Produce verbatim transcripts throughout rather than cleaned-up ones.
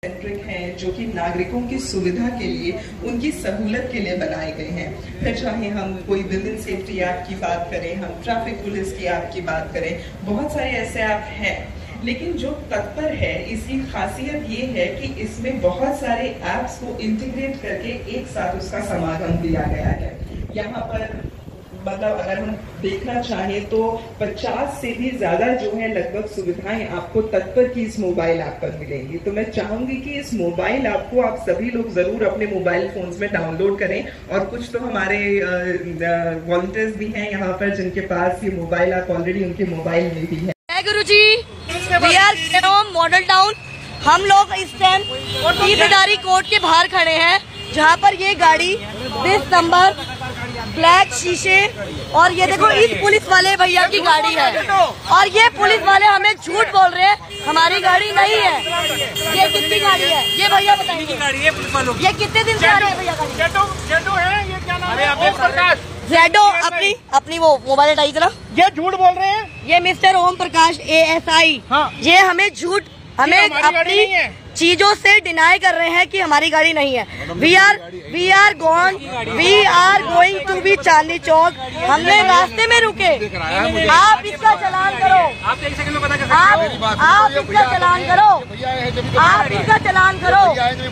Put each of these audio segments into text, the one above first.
Centric हैं जो कि नागरिकों की सुविधा के लिए, उनकी सहूलत के लिए बनाए गए हैं। फिर चाहे हम कोई विमेन सेफ्टी ऐप की बात करें, हम ट्रैफिक पुलिस की ऐप की बात करें, बहुत सारे ऐसे ऐप हैं। लेकिन जो तत्पर है, इसकी खासियत ये है कि इसमें बहुत सारे ऐप्स को इंटीग्रेट करके एक साथ उसका समागम दिया गया है। यहाँ पर मतलब अगर हम देखना चाहें तो पचास से भी ज्यादा जो है लगभग सुविधाएं आपको तत्पर की इस मोबाइल ऐप पर मिलेंगी। तो मैं चाहूंगी कि इस मोबाइल ऐप को आप सभी लोग जरूर अपने मोबाइल फोन्स में डाउनलोड करें। और कुछ तो हमारे वॉलंटियर्स भी हैं यहाँ पर जिनके पास ये मोबाइल ऐप ऑलरेडी उनके मोबाइल में भी है। गुरुजी, वी आर मॉडल टाउन। हम लोग इस टाइम ईदगारी कोर्ट के बाहर खड़े हैं, जहाँ पर ये गाड़ी बीस नंबर ब्लैक शीशे और ये देखो इस पुलिस वाले भैया की गाड़ी है। और ये पुलिस वाले हमें झूठ बोल रहे हैं, हमारी गाड़ी नहीं है। ये कितनी गाड़ी है ये भैया बताइए। गाड़ी है पुलिस वालों की। ये कितने दिन से आ रहे हैं भैया? जेडो जेडो है। ये क्या नाम है? ओम प्रकाश। जेडो अपनी अपनी वो मोबाइल हटाई जरा। ये झूठ बोल रहे हैं। ये mister Om Prakash A S I. हाँ। ये हमें झूठ हमें अपनी चीजों से डिनाई कर रहे हैं कि हमारी गाड़ी नहीं है। We are we are gone we are going to be Chandni Chowk. हमने रास्ते में रुके। आप इसका चालान करो। आप एक सेकंड में पता कर आप आप इसका चालान करो। आप इसका चालान करो।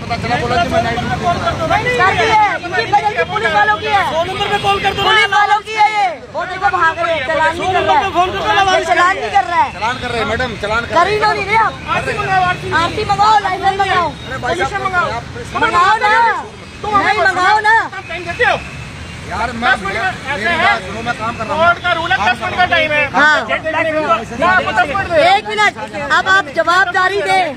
इनकी वजह से पुलिस वालों की है। पुलिस वालों की है। ये वो देखो भाग रहे हैं, चालान नहीं कर रहा है। चालान नहीं कर रहा है। चलान कर रहे हैं मैडम, चलान कर ही नहीं रहे आप। आरती मंगाओ, लाइसेंस मंगाओ, मंगाओ ना, नहीं मंगाओ ना यार। मैं सुनो, मैं काम कर रहा हूँ। कोर्ट का रूल है दस मिनट का टाइम है। हाँ एक मिनट, अब आप जवाबदारी दें।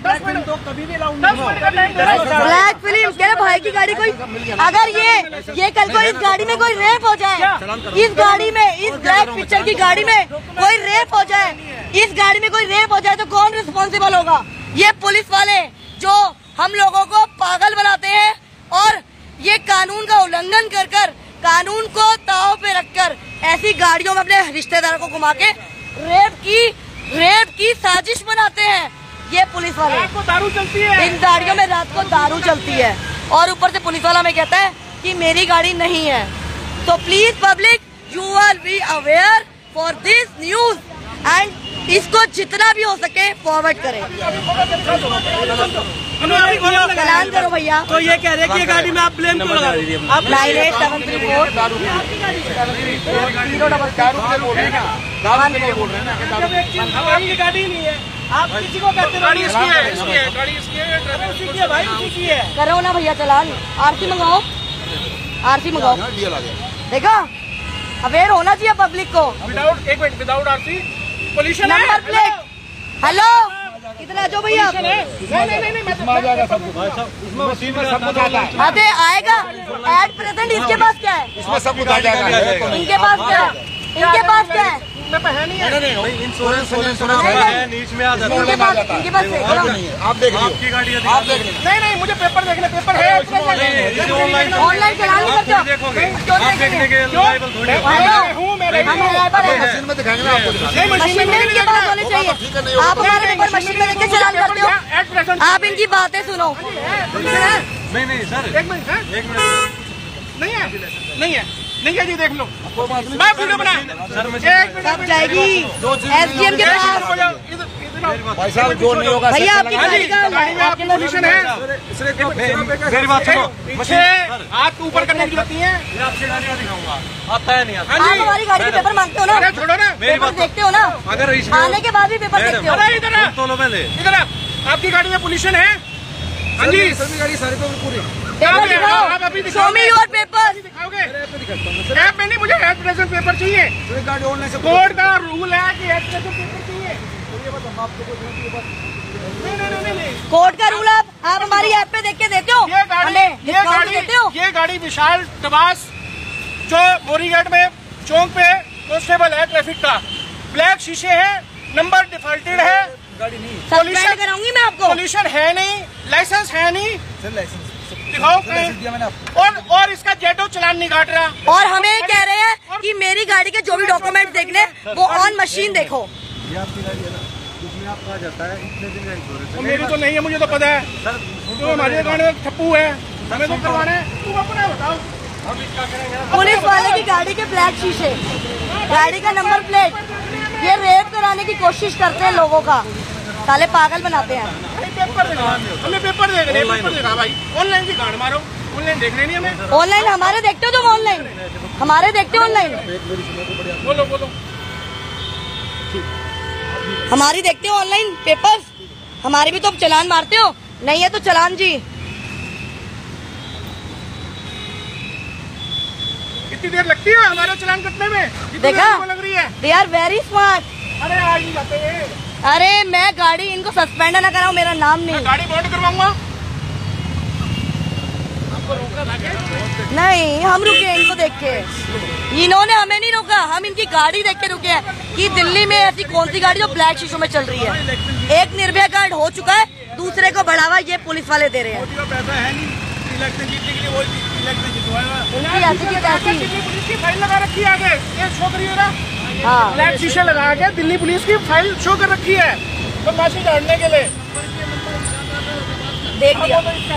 ब्लैक फिल्म के भाई की गाड़ी कोई अगर ये ये कल को इस गाड़ी में कोई रेप हो जाए, इस गाड़ी में इस ब्लैक पिक्चर की गाड़ी में कोई रेप हो जाए, इस गाड़ी में कोई रेप हो जाए तो कौन रिस्पॉन्सिबल होगा? ये पुलिस वाले जो हम लोगों को पागल बनाते हैं और ये कानून का उल्लंघन कर कर, कानून को दांव पे रखकर ऐसी गाड़ियों में अपने रिश्तेदारों को घुमा के रेप की रेप की साजिश बनाते हैं। ये पुलिस वाले रात को दारू चलती है। इन गाड़ियों में रात को दारू चलती है और ऊपर से पुलिस वाला में कहता है कि मेरी गाड़ी नहीं है। तो please public, you are be aware for this news and इसको जितना भी हो सके फॉरवर्ड करें। चालान करो भैया। तो ये कह रहे हैं कि ये गाड़ी में आप ब्लेम क्यों लगा रही है? आप nine eight seven three four zero double आपकी गाड़ी नहीं है, आप किसी को कहते गाड़ी इसकी है, इसकी है, गाड़ी इसकी है, इसकी है भाई, उसी की है। करो ना भैया चालान। आरती मंगाओ, आरती मंगाओ। देखा, अवेयर होना चाहिए पब्लिक को। विदाउट एक मिनट विदाउट आरसी पोल्यूशन है। नंबर प्लेट, हेलो कितना जो भैया नहीं नहीं नहीं नहीं मैं आ जाएगा सब इसमें मशीन में सब कुछ आता है। अरे आएगा एट प्रेजेंट। इसके पास क्या है? इसमें सब कुछ आ जाएगा। इनके पास क्या है? इनके पास क्या है? है नहीं है। इंश्योरेंस है नीच में आ जाता है। इनके पास इनके पास आप देख लीजिए, आप देख लीजिए। नहीं नहीं मुझे पेपर देखने, पेपर है ऑनलाइन चलान नहीं करते हो? आप देखने के लायबल थोड़ी हूँ मैं। मशीन में दिखाएंगे ना आपको। मशीन में इनके पास होने चाहिए। आप हमारे पेपर मशीन में देख के चलान करते हो? आप इनकी बातें सुनो। नहीं नहीं सर, एक मिनट है, एक मिनट नहीं है नहीं है नहीं है जी, देख लो मैं वीडियो बना। कब जाएगी एस डी एम के पास? भाई साहब जो नहीं होगा भैया आपकी गाड़ी का आपकी पोल्यूशन है। मेरी बात सुनो, पीछे हाथ ऊपर करने की होती है। आपसे गाड़ियाँ दिखाऊंगा, आता है नहीं आता। आप हमारी गाड़ी के पेपर मांगते हो ना? अरे छोड़ो ना, पेपर देखते हो ना? अगर इसमें आने के बाद भी पेपर देखते हो? अरे इधर तो लो पहले इधर आपकी गाड़ी में पोल्यूशन है। हाँ जी, सभी गाड़ी सारी पेपर पूरी। पेपर दिखाओ, आप अभी शो मी योर पेपर। दिखाओगे? ऐप में नहीं, मुझे एट प्रेजेंट पेपर चाहिए। गाड़ी ऑनलाइन से कोर्ट का रूल है कि एट प्रेजेंट पेपर चाहिए। नहीं नहीं नहीं नहीं, कोर्ट का रूल आप आप हमारी ऐप पे देख के देते हो? ये गाड़ी हमें ये डिस्काउंट गाड़ी देते हो? ये गाड़ी विशाल टबास जो मोरीगेट में चौक पे कांस्टेबल है ट्रैफिक का, ब्लैक शीशे है, नंबर डिफॉल्टेड है, गाड़ी नहीं सस्पेंड कराऊंगी मैं आपको। पोल्यूशन है नहीं, लाइसेंस है नहीं, सर। लाइसेंस दिखाओ दिया मैंने आपको। और और इसका जेडो चलान नहीं काट रहा। और हमें कह रहे हैं कि मेरी गाड़ी के जो भी डॉक्यूमेंट देखने वो ऑन मशीन देखो। ये आपकी गाड़ी है ना, में आप कहा जाता है इतने दिन का इंश्योरेंस। मेरी तो नहीं है, मुझे तो पता है सर, जो हमारे अकाउंट में ठप्पू है हमें तो करवाना है। तुम अपना बताओ। हम इसका करेंगे। पुलिस वाले की गाड़ी के ब्लैक शीशे, गाड़ी का नंबर प्लेट, ये रेप कराने की कोशिश करते हैं लोगों का, साले पागल बनाते हैं। पेपर देगा, हमें पेपर देगा, पेपर देगा भाई। ऑनलाइन की गाड़ मारो, ऑनलाइन देखने नहीं हमें। ऑनलाइन हमारे देखते हो तुम? ऑनलाइन हमारे देखते हो? ऑनलाइन बोलो बोलो, हमारी देखते हो ऑनलाइन पेपर्स? हमारे भी तो अब चलान मारते हो? नहीं है तो चलान जी। कितनी देर लगती है हमारा चलान कटने में? देखा, लग रही है। They are very smart. अरे आज नहीं जाते हैं। अरे मैं गाड़ी इनको सस्पेंड ना कराऊं, मेरा नाम नहीं। गाड़ी बॉन्ड करवाऊंगा। आपको रोका था क्या? नहीं, हम रुके इनको देख के, इन्होंने हमें नहीं रोका, हम इनकी गाड़ी देख के रुके हैं कि दिल्ली में ऐसी कौन सी गाड़ी जो ब्लैक शीशों में चल रही है। एक निर्भया कार्ड हो चुका है, दूसरे को बढ़ावा ये पुलिस वाले दे रहे हैं। पैसा है नहीं इलेक्शन जीतने के लिए, वो इलेक्शन जितवाएगा। उनकी ऐसी की तैसी। पुलिस की फाइल लगा रखी है आगे, ये शो करिए ना। हाँ, ब्लैक शीशे लगा के दिल्ली पुलिस की फाइल शो कर रखी है बदमाशी झाड़ने के लिए। देख लिया।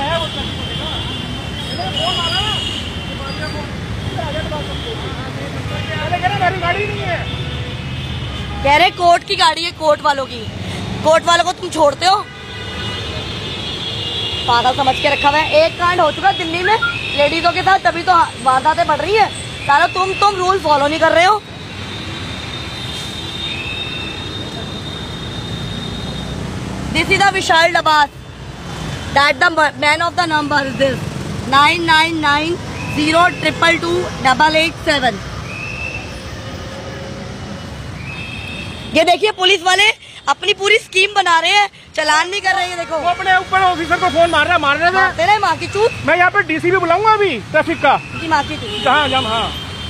मेरी गाड़ी नहीं है। कह रहे कोर्ट की गाड़ी है, कोर्ट वालों की। कोर्ट वालों को तुम छोड़ते हो? पागल समझ के रखा हुआ है। एक कांड हो चुका दिल्ली में लेडीजों के साथ, तभी तो वारदातें बढ़ रही है। सारा तुम तुम रूल फॉलो नहीं कर रहे हो। This is the Vishal Dabas, that the man of the number is this nine nine nine zero triple two double eight seven. ये देखिए पुलिस वाले अपनी पूरी स्कीम बना रहे हैं, चलान नहीं कर रहे हैं। देखो वो अपने ऊपर ऑफिसर को फोन मार रहा है, मार रहे थे। तेरे माँ की चूत। मैं यहाँ पे डीसी भी बुलाऊंगा अभी ट्रैफिक का। की माँ की चूत। हाँ जम हाँ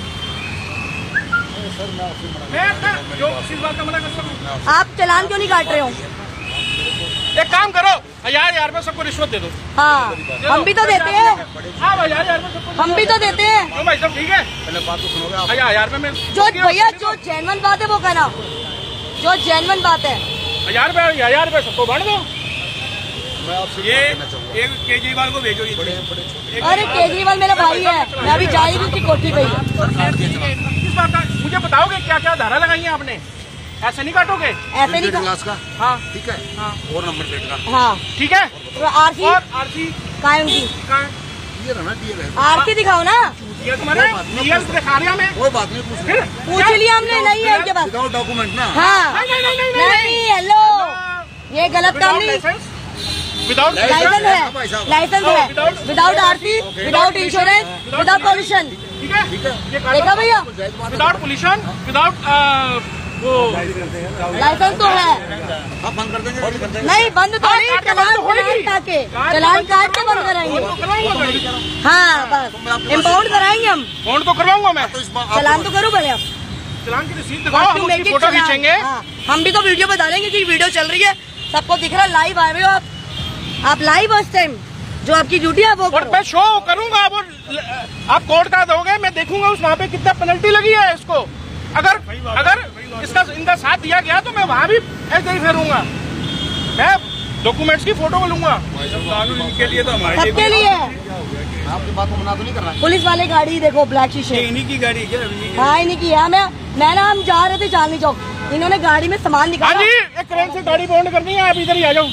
मैं जो इस बात का मना कर सकूं। आप चलान क्यों नहीं काट रहे हो? एक काम करो, हजार हजार में सबको रिश्वत दे दो। हाँ, हम भी तो देते हैं, हाँ हजार हजार में सबको। हम भी तो देते हैं। क्यों भाई सब ठीक है? पहले बात तो सुनोगे आप। हजार हजार में जो भैया जो जेन्युइन बात है वो कहना, जो जेन्युइन बात है। हजार रुपए हजार रुपए सबको बांट दो। ये एक केजरीवाल को भेजो। अरे केजरीवाल मेरा भाई है, मैं अभी जा रही हूँ उसकी कोठी पे। किस बात का मुझे बताओगे? क्या क्या धारा लगाई है आपने? ऐसे नहीं काटोगे? ऐसे नहीं क्लास का। हाँ ठीक है। हाँ और नंबर प्लेट का। हाँ ठीक है। आरसी और आरसी काय उनकी? ये रहना चाहिए। आरसी दिखाओ ना। ये तुम्हारे रियल दिखा रहा मैं। कोई बात नहीं, पूछ फिर पूछ लिया हमने, नहीं है इनके पास। विदाउट डॉक्यूमेंट ना। हाँ नहीं नहीं नहीं नहीं नहीं, हेलो, ये गलत काम नहीं। विदाउट लाइसेंस है, लाइसेंस है, without RC, without insurance, without pollution. ठीक है ठीक है। देखा भैया, विदाउट पोल्यूशन, विदाउट वो लाइसेंस तो है। आप बंद कर देंगे? नहीं बंद तो नहीं, चलान काट के, चलान काट के बंद कराएंगे। हाँ बस इम्पाउंड कराएंगे हम। फोन तो करवाऊंगा मैं। चलान तो करो भले आप। चलान की रसीद दिखाओ, हम उसकी फोटो खींचेंगे। हाँ, हम भी तो वीडियो बता देंगे कि वीडियो चल रही है, सबको दिख रहा है, लाइव आए हुए हो आप। आप लाइव हो इस टाइम, जो आपकी ड्यूटी है वो और मैं शो करूंगा। आप आप कोर्ट का दोगे, मैं देखूंगा उस वहाँ पे कितना पेनल्टी लगी है इसको। अगर अगर इसका इनका साथ दिया गया तो मैं वहाँ भी ऐसे ही फेरूंगा। मैं डॉक्यूमेंट्स की फोटो लूंगा। कानून के लिए तो हमारे सबके लिए। आपकी बात को मना तो नहीं करना। पुलिस वाले गाड़ी देखो ब्लैक शीशे, इन्हीं की गाड़ी क्या? हाँ इन्हीं की है। मैं मैं ना हम जा रहे थे चांदनी चौक, इन्होंने गाड़ी में सामान हाँ निकाला। जी, एक क्रेन से गाड़ी बॉन्ड करनी है, आप इधर ही आ जाओ।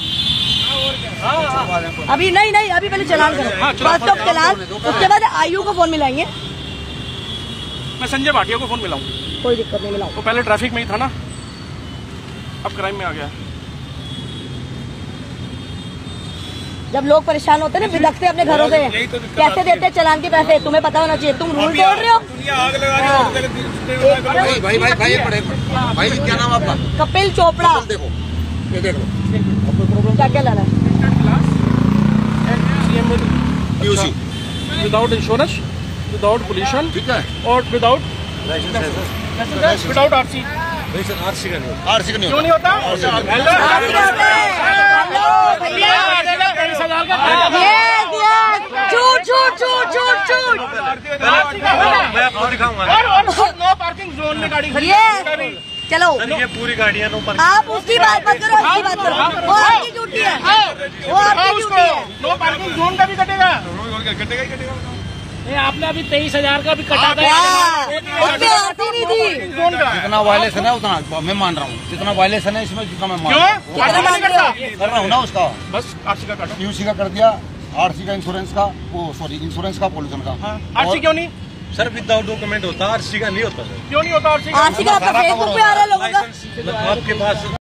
अभी नहीं नहीं, अभी पहले चलान करो, बस तो चलान, उसके बाद आयु को फोन मिलाएंगे। मैं संजय भाटिया को फोन मिलाऊं। कोई दिक्कत नहीं, मिलाओ। वो पहले ट्रैफिक में ही था ना, अब क्राइम में आ गया। जब लोग परेशान होते हैं ना, बिदकते अपने घरों से, कैसे देते हैं चलान के पैसे, तुम्हें पता होना चाहिए। तुम रूल तोड़ रहे हो। आग लगा रहे हो। भाई भाई भाई भाई पड़े भाई, क्या नाम आपका? कपिल चोपड़ा। देखो ये देख लो क्या क्या लाना है? PUC without insurance, without pollution, ठीक है, और विदाउट विदाउट आरसी। आरसी का नहीं, आरसी का नहीं क्यों नहीं होता? झूठ झूठ झूठ झूठ झूठ। मैं आपको दिखाऊंगा। और नो पार्किंग जोन में गाड़ी खड़ी है। चलो ये पूरी गाड़ियाँ नो पार्किंग। आप उसकी बात मत करो, उसकी बात करो, वो आपकी ड्यूटी है, वो आपकी ड्यूटी है। नो पार्किंग जोन का भी कटेगा, कटेगा ही कटेगा। नहीं, आपने अभी तेईस हजार का भी कटा था, उसमें आती नहीं थी। जोन का जितना वायलेशन है उतना मैं मान रहा हूँ, जितना वायलेशन है इसमें जितना मैं मान क्यों रहा हूँ पार्किंग नहीं करता? कर रहा हूँ ना उसका। बस आरसी का काटो। यूसी का कर दिया, आरसी का, इंश्योरेंस का, वो सॉरी इंश्योरेंस का, पोल्यूशन का। आरसी क्यों नहीं? सर विदाउट डॉक्यूमेंट होता है, आरसी का नहीं होता सर। क्यों नहीं होता आरसी का? आरसी का आपका फेसबुक पे आ रहा है लोगों का। आपके पास